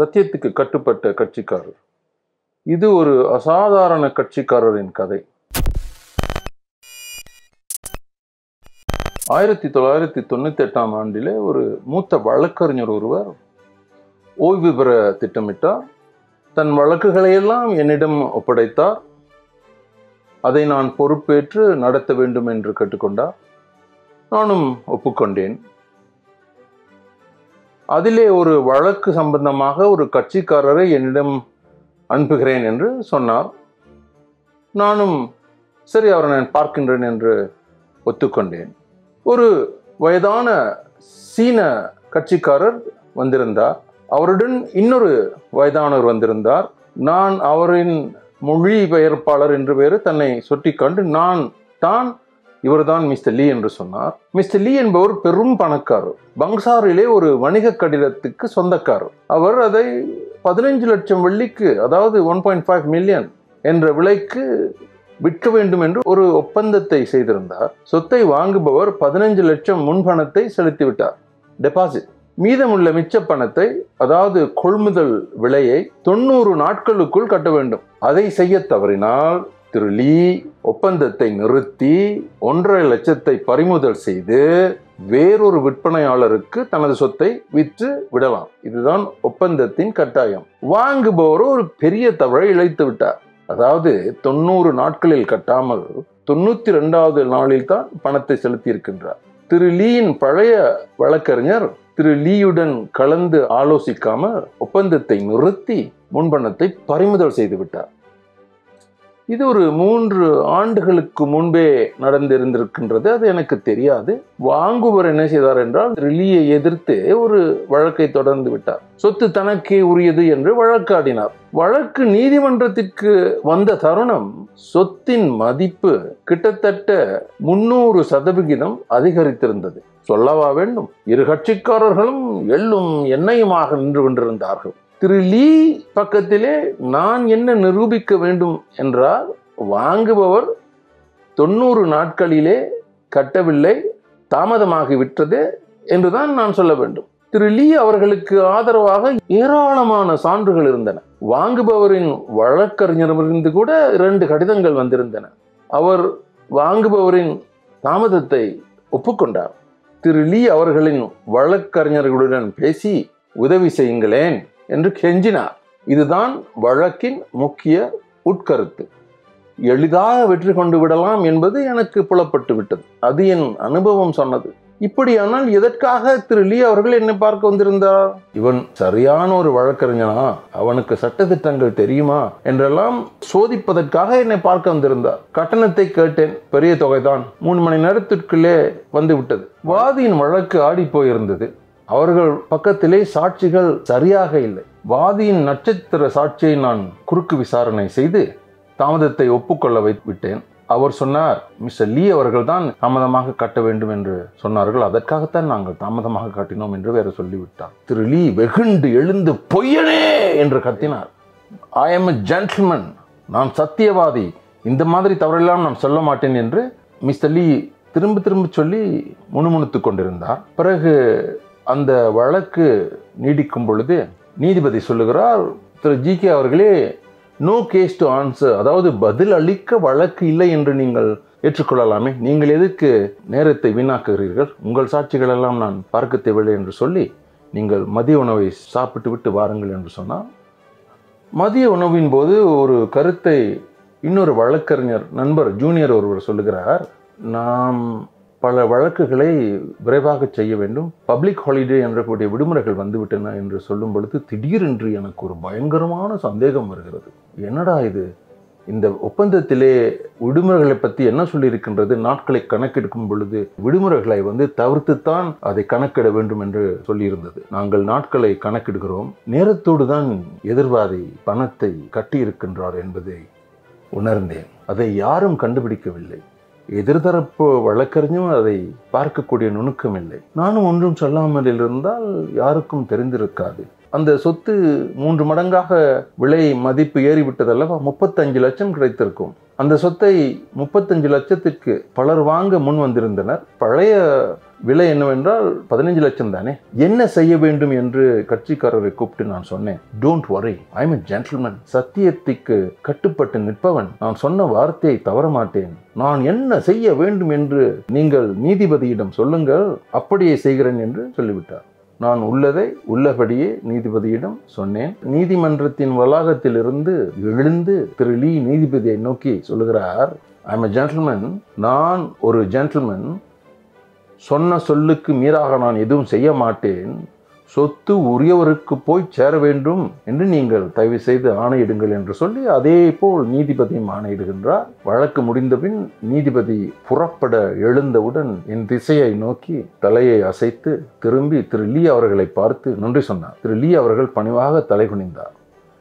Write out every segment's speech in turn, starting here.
சத்தியத்துக்கு கட்டுப்பட்ட கட்சிக்காரர். இது ஒரு அசாதாரண கட்சிக்காரரின் கதை. 1998ஆம் ஆண்டிலே ஒரு மூத்த வழக்கறிஞர் ஒருவர் ஓய்வு பெற திட்டமிட்டார். தன் வழக்குகளையெல்லாம் என்னிடம் ஒப்படைத்தார். அதை நான் பொறுப்பேற்று நடத்த வேண்டும் என்று கேட்டுக்கொண்டார். நானும் ஒப்புக்கொண்டேன். அதிலே ஒரு வழக்கு சம்பந்தமாக ஒரு கட்சிக்காரரை என்னிடம் அனுப்புகிறேன் என்று சொன்னார். நானும் சரி, அவரை நான் பார்க்கின்றேன் என்று ஒத்துக்கொண்டேன். ஒரு வயதான சீன கட்சிக்காரர் வந்திருந்தார். அவருடன் இன்னொரு வயதானவர் வந்திருந்தார். நான் அவரின் மொழிபெயர்ப்பாளர் என்று வேறு தன்னை சொட்டிக்கொண்டு நான் தான் இவர்தான் மிஸ்டர் லீ என்று சொன்னார். மிஸ்டர் லீ என்பவர் பெரும் பணக்காரர். பங்சாரிலே ஒரு வணிக கட்டிடத்துக்கு சொந்தக்காரர். அவர் அதை 15 லட்சம் வெள்ளிக்கு, அதாவது 1.5 மில்லியன் என்ற விலைக்கு விற்க வேண்டும் என்று ஒரு ஒப்பந்தத்தை செய்திருந்தார். சொத்தை வாங்குபவர் 15 லட்சம் முன்பணத்தை செலுத்திவிட்டார், டெபாசிட். மீதமுள்ள மிச்ச பணத்தை, அதாவது கொள்முதல் விலையை 90 நாட்களுக்குள் கட்ட வேண்டும். அதை செய்ய தவறினால் திரு லீ ஒப்பந்தத்தை நிறுத்தி 1.5 லட்சத்தை பறிமுதல் செய்து வேறொரு விற்பனையாளருக்கு தனது சொத்தை விற்று விடலாம். இதுதான் ஒப்பந்தத்தின் கட்டாயம். வாங்குபவர் ஒரு பெரிய தவறை இழைத்து விட்டார். அதாவது 90 நாட்களில் கட்டாமல் 92வது நாளில் தான் பணத்தை செலுத்தி இருக்கின்றார். திரு லீயின் பழைய வழக்கறிஞர் திரு லீயுடன் கலந்து ஆலோசிக்காமல் ஒப்பந்தத்தை நிறுத்தி முன்பணத்தை பறிமுதல் செய்து விட்டார். இது ஒரு 3 ஆண்டுகளுக்கு முன்பே நடந்திருந்திருக்கின்றது. அது எனக்கு தெரியாது. வாங்குவர் என்ன செய்தார் என்றால், லீயை எதிர்த்து ஒரு வழக்கை தொடர்ந்து விட்டார். சொத்து தனக்கே உரியது என்று வழக்காடினார். வழக்கு நீதிமன்றத்திற்கு வந்த தருணம் சொத்தின் மதிப்பு கிட்டத்தட்ட 300% அதிகரித்திருந்தது. சொல்லவா வேண்டும்? இரு கட்சிக்காரர்களும் எள்ளும் எண்ணெயுமாக நின்று கொண்டிருந்தார்கள். திரு லீ பக்கத்திலே நான் என்ன நிரூபிக்க வேண்டும் என்றால், வாங்குபவர் 90 நாட்களிலே கட்டவில்லை, தாமதமாகி விட்டது என்றுதான் நான் சொல்ல வேண்டும். திரு லீ அவர்களுக்கு ஆதரவாக ஏராளமான சான்றுகள் இருந்தன. வாங்குபவரின் வழக்கறிஞரிலிருந்து கூட 2 கடிதங்கள் வந்திருந்தன. அவர் வாங்குபவரின் தாமதத்தை ஒப்புக்கொண்டார். திரு லீ அவர்களின் வழக்கறிஞர்களுடன் பேசி உதவி செய்யுங்களேன் என்று கெஞ்சினார். இதுதான் வழக்கின் முக்கிய உட்கருத்து. எளிதாக வெற்றி கொண்டு விடலாம் என்பது எனக்கு புலப்பட்டு விட்டது. அது என் அனுபவம் சொன்னது. இப்படியானால் எதற்காக திரு லீ அவர்கள் என்னை பார்க்க வந்திருந்தார்? இவன் சரியான ஒரு வழக்கறிஞனா, அவனுக்கு சட்டதிட்டங்கள் தெரியுமா என்றெல்லாம் சோதிப்பதற்காக என்னை பார்க்க வந்திருந்தார். கட்டணத்தை கேட்டேன். பெரிய தொகைதான். 3 மணி நேரத்திற்குள்ளே வந்து விட்டது. வாதியின் வழக்கு ஆடி போயிருந்தது. அவர்கள் பக்கத்திலே சாட்சிகள் சரியாக இல்லை. வாதியின் நட்சத்திர சாட்சியை நான் குறுக்கு விசாரணை செய்து தாமதத்தை ஒப்புக்கொள்ள விட்டேன். அவர் சொன்னார், மிஸ்டர் லீ அவர்கள் தான் தாமதமாக கட்ட வேண்டும் என்று சொன்னார்கள், அதற்காகத்தான் நாங்கள் தாமதமாக காட்டினோம் என்று வேற சொல்லிவிட்டார். திரு லீ வெகுண்டு எழுந்து பொய்யனே என்று கத்தினார். ஐ எம் எ ஜென்டில்மேன், நான் சத்தியவாதி, இந்த மாதிரி தவறெல்லாம் நான் சொல்ல மாட்டேன் என்று மிஸ்டர் லீ திரும்ப திரும்ப சொல்லி முணுமுணுத்து கொண்டிருந்தார். பிறகு அந்த வழக்கு நீடிக்கும் பொழுது நீதிபதி சொல்லுகிறார், திரு ஜி.கே. அவர்களே, நோ கேஸ் டு ஆன்சர், அதாவது பதில் அளிக்க வழக்கு இல்லை என்று நீங்கள் ஏற்றுக்கொள்ளலாமே, நீங்கள் எதுக்கு நேரத்தை வீணாக்குகிறீர்கள்? உங்கள் சாட்சிகள் எல்லாம் நான் பார்க்க தேவையில்லை என்று சொல்லி நீங்கள் மதிய உணவை சாப்பிட்டு விட்டு வாருங்கள் என்று சொன்னார். மதிய உணவின் போது ஒரு கருத்தை இன்னொரு வழக்கறிஞர் நண்பர் ஜூனியர் ஒருவர் சொல்லுகிறார். நாம் பல வழக்குகளை விரைவாக செய்ய வேண்டும், பப்ளிக் ஹாலிடே என்ற கூடிய விடுமுறைகள் வந்துவிட்டன என்று சொல்லும் பொழுது திடீரென்று எனக்கு ஒரு பயங்கரமான சந்தேகம் வருகிறது. என்னடா இது, இந்த ஒப்பந்தத்திலே விடுமுறைகளை பற்றி என்ன சொல்லியிருக்கின்றது? நாட்களை கணக்கெடுக்கும் பொழுது விடுமுறைகளை தவிர்த்துத்தான் அதை கணக்கிட வேண்டும் என்று சொல்லியிருந்தது. நாங்கள் நாட்களை கணக்கிடுகிறோம், நேரத்தோடு தான் எதிர்வாதி பணத்தை கட்டியிருக்கின்றார் என்பதை உணர்ந்தேன். அதை யாரும் கண்டுபிடிக்கவில்லை. எதிர்தரப்பு வழக்கறிஞரும் அதை பார்க்கக்கூடிய நுணுக்கம் இல்லை. நானும் ஒன்றும் சொல்லாமல் இருந்தால் யாருக்கும் தெரிந்திருக்காது. அந்த சொத்து 3 மடங்காக விலை மதிப்பு ஏறிவிட்டதல்லவா, 35 லட்சம் கிடைத்திருக்கும். அந்த சொத்தை 35 லட்சத்திற்கு பலர் வாங்க முன் வந்திருந்தனர். பழைய விலை என்னவென்றால் 15 லட்சம் தானே. என்ன செய்ய வேண்டும் என்று கட்சிக்காரரை கூப்பிட்டு நான் சொன்னேன், don't worry, I am a gentleman. சத்தியத்துக்கு கட்டுப்பட்டு நிற்பவன். நான் சொன்ன வார்த்தையை தவற மாட்டேன். நான் என்ன செய்ய வேண்டும் என்று நீங்கள் நீதிபதியிடம் சொல்லுங்கள், அப்படியே செய்கிறேன் என்று சொல்லிவிட்டார். நான் உள்ளதை உள்ளபடியே நீதிபதியிடம் சொன்னேன். நீதிமன்றத்தின் வளாகத்திலிருந்து எழுந்து திரு லீ நீதிபதியை நோக்கி சொல்லுகிறார், ஐ எம் எ ஜென்டில்மேன். நான் ஒரு ஜென்டில்மேன். சொன்ன சொல்லுக்கு மீறாக நான் எதுவும் செய்ய மாட்டேன். சொத்து உரியவருக்கு போய் சேர வேண்டும் என்று நீங்கள் தயவு செய்து ஆணையிடுங்கள் என்று சொல்லி அதே போல் நீதிபதியும் ஆணையிடுகின்றார். வழக்கு முடிந்தபின் நீதிபதி புறப்பட எழுந்தவுடன் என் திசையை நோக்கி தலையை அசைத்து திரும்பி திரு லீ அவர்களை பார்த்து நன்றி சொன்னார். திரு லீ அவர்கள் பணிவாக தலை குனிந்தார்.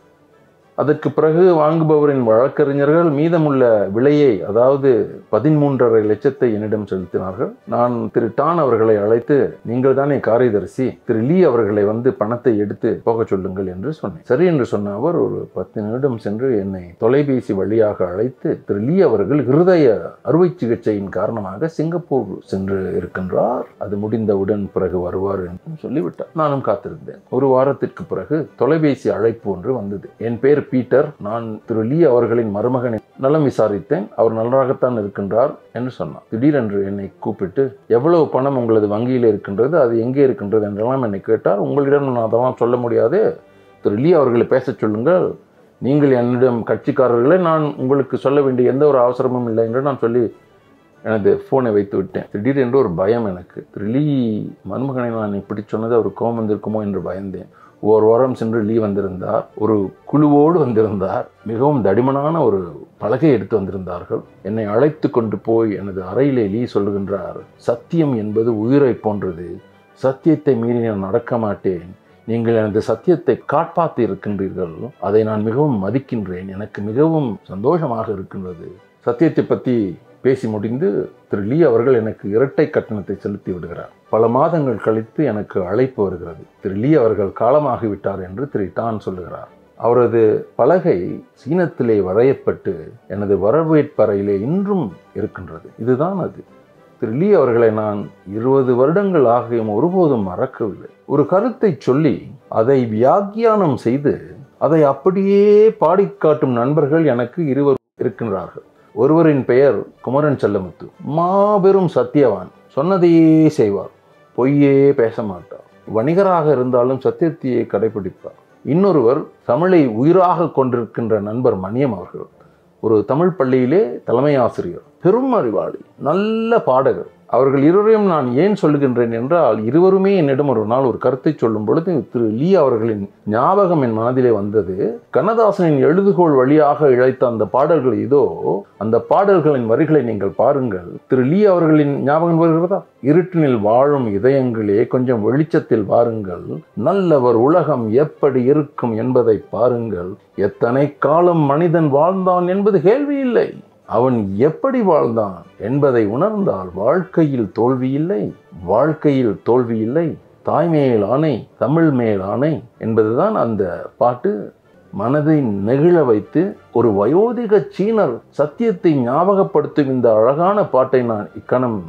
அதற்கு பிறகு வாங்குபவரின் வழக்கறிஞர்கள் மீதமுள்ள விலையை, அதாவது 13.5 லட்சத்தை என்னிடம் செலுத்தினார்கள். நான் திரு டான் அவர்களை அழைத்து, நீங்கள் தானே காரியதரிசி, திரு லீ அவர்களை வந்து பணத்தை எடுத்து போக சொல்லுங்கள் என்று சொன்னேன். சரி என்று சொன்ன அவர் ஒரு 10 நிமிடம் சென்று என்னை தொலைபேசி வழியாக அழைத்து, திரு லீ அவர்கள் இருதய அறுவை சிகிச்சையின் காரணமாக சிங்கப்பூர் சென்று இருக்கின்றார், அது முடிந்தவுடன் பிறகு வருவார் என்று சொல்லிவிட்டார். நானும் காத்திருந்தேன். ஒரு வாரத்திற்கு பிறகு தொலைபேசி அழைப்பு ஒன்று வந்தது. என் பேர் பீட்டர். நான் திரு லீ அவர்களின் மருமகனை நலம் விசாரித்தேன். அவர் நன்றாகத்தான் இருக்கின்றார் என்று சொன்னார். திடீரென்று என்னை கூப்பிட்டு, எவ்வளவு பணம் உங்களது வங்கியில் இருக்கின்றது, அது எங்கே இருக்கின்றது என்றெல்லாம் என்னை கேட்டார். உங்களிடம் நான் அதெல்லாம் சொல்ல முடியாது, திரு லீ அவர்களை பேச சொல்லுங்கள், நீங்கள் என்னிடம் கட்சிக்காரர்களை, நான் உங்களுக்கு சொல்ல வேண்டிய எந்த ஒரு அவசரமும் இல்லை என்று நான் சொல்லி எனது ஃபோனை வைத்து விட்டேன். திடீரென்று ஒரு பயம் எனக்கு. திரு லீ மருமகனை நான் இப்படி சொன்னது அவர் கோபம் வந்திருக்குமோ என்று பயந்தேன். ஒரு வாரம் சென்று லீ வந்திருந்தார். ஒரு குழுவோடு வந்திருந்தார். மிகவும் தடிமனான ஒரு பலகை எடுத்து வந்திருந்தார்கள். என்னை அழைத்து கொண்டு போய் எனது அறையிலே லீ சொல்லுகின்றார், சத்தியம் என்பது உயிரை போன்றது. சத்தியத்தை மீறி நான் நடக்க மாட்டேன். நீங்கள் எனது சத்தியத்தை காப்பாற்றி இருக்கின்றீர்கள். அதை நான் மிகவும் மதிக்கின்றேன். எனக்கு மிகவும் சந்தோஷமாக இருக்கின்றது. சத்தியத்தை பற்றி பேசி முடிந்து திரு லீ அவர்கள் எனக்கு இரட்டை கட்டணத்தை செலுத்தி விடுகிறார். பல மாதங்கள் கழித்து எனக்கு அழைப்பு வருகிறது. திரு லீ அவர்கள் காலமாகிவிட்டார் என்று திரு டான் சொல்லுகிறார். அவரது பலகை சீனத்திலே வரையப்பட்டு எனது வரவேற்பறையிலே இன்றும் இருக்கின்றது. இதுதான் அது. திரு லீ அவர்களை நான் 20 வருடங்கள் ஆகியும் ஒருபோதும் மறக்கவில்லை. ஒரு கருத்தை சொல்லி அதை வியாக்கியானம் செய்து அதை அப்படியே பாடிக்காட்டும் நண்பர்கள் எனக்கு 2 இருக்கின்றார்கள். ஒருவரின் பெயர் குமரன் செல்லமுத்து. மாபெரும் சத்தியவான். சொன்னதையே செய்வார். பொய்யே பேச மாட்டார். வணிகராக இருந்தாலும் சத்தியத்தையே கடைபிடிப்பார். இன்னொருவர் தமிழை உயிராக கொண்டிருக்கின்ற நண்பர் மணியம் அவர்கள். ஒரு தமிழ் பள்ளியிலே தலைமை ஆசிரியர். பெரும் அறிவாளி, நல்ல பாடகர். அவர்கள் இருவரையும் நான் ஏன் சொல்லுகின்றேன் என்றால், இருவருமே என்னிடம் ஒரு நாள் ஒரு கருத்தை சொல்லும் பொழுது திரு லீ அவர்களின் ஞாபகம் என் மனதிலே வந்தது. கண்ணதாசனின் எழுதுகோள் வழியாக இழைத்த அந்த பாடல்கள் இதோ, அந்த பாடல்களின் வரிகளை நீங்கள் பாருங்கள். திரு லீ அவர்களின் ஞாபகம் வருகிறதா? இருட்டினில் வாழும் இதயங்களே கொஞ்சம் வெளிச்சத்தில் வாருங்கள், நல்லவர் உலகம் எப்படி இருக்கும் என்பதை பாருங்கள், எத்தனை காலம் மனிதன் வாழ்ந்தான் என்பது கேள்வி இல்லை, அவன் எப்படி வாழ்ந்தான் என்பதை உணர்ந்தால் வாழ்க்கையில் தோல்வி இல்லை, வாழ்க்கையில் தோல்வி இல்லை, தாய்மேல் ஆணை தமிழ் மேல் ஆணை என்பதுதான் அந்த பாட்டு. மனதை நெகிழ வைத்து ஒரு வயோதிக சீனர் சத்தியத்தை ஞாபகப்படுத்தும் இந்த அழகான பாட்டை நான் இக்கணம்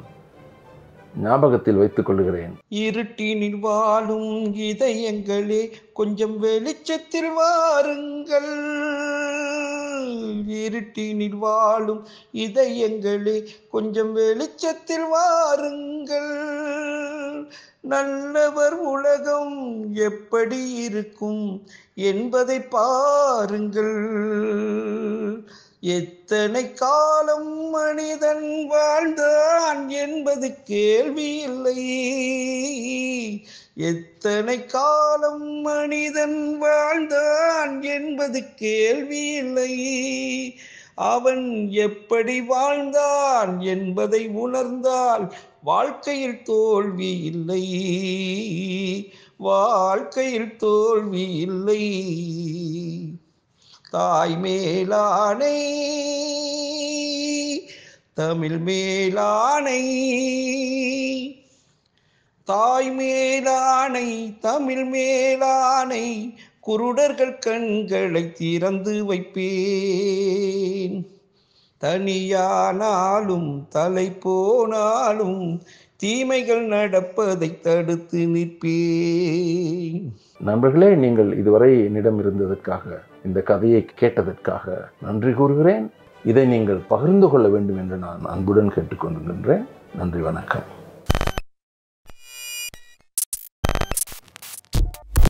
ஞாபகத்தில் வைத்துக் கொள்கிறேன். இருட்டினில் வாழும் இதயங்களே கொஞ்சம் வெளிச்சத்தில் வாருங்கள், இருட்டினில் வாழும் இதயங்களே கொஞ்சம் வெளிச்சத்தில் வாருங்கள், நல்லவர் உலகம் எப்படி இருக்கும் என்பதை பாருங்கள், எத்தனை காலம் மனிதன் வாழ்ந்தான் என்பது கேள்வி இல்லை, எத்தனை காலம் மனிதன் வாழ்ந்தான் என்பது கேள்வி இல்லை, அவன் எப்படி வாழ்ந்தான் என்பதை உணர்ந்தால் வாழ்க்கையில் தோல்வி இல்லை, வாழ்க்கையில் தோல்வி இல்லை. தாய் மேலானை தமிழ் மேலானை, தாய் மேலானை தமிழ் மேலானை, குருடர்கள் கண்களை திறந்து வைப்பேன், தனியானாலும் தலை போனாலும் தீமைகள் நடப்பதை தடுத்து நிற்பேன். நண்பர்களே, நீங்கள் இதுவரை என்னிடம் இருந்ததற்காக, இந்த கதையை கேட்டதற்காக நன்றி கூறுகிறேன். இதை நீங்கள் பகிர்ந்து கொள்ள வேண்டும் என்று நான் அன்புடன் கேட்டுக்கொண்டிருக்கின்றேன். நன்றி, வணக்கம்.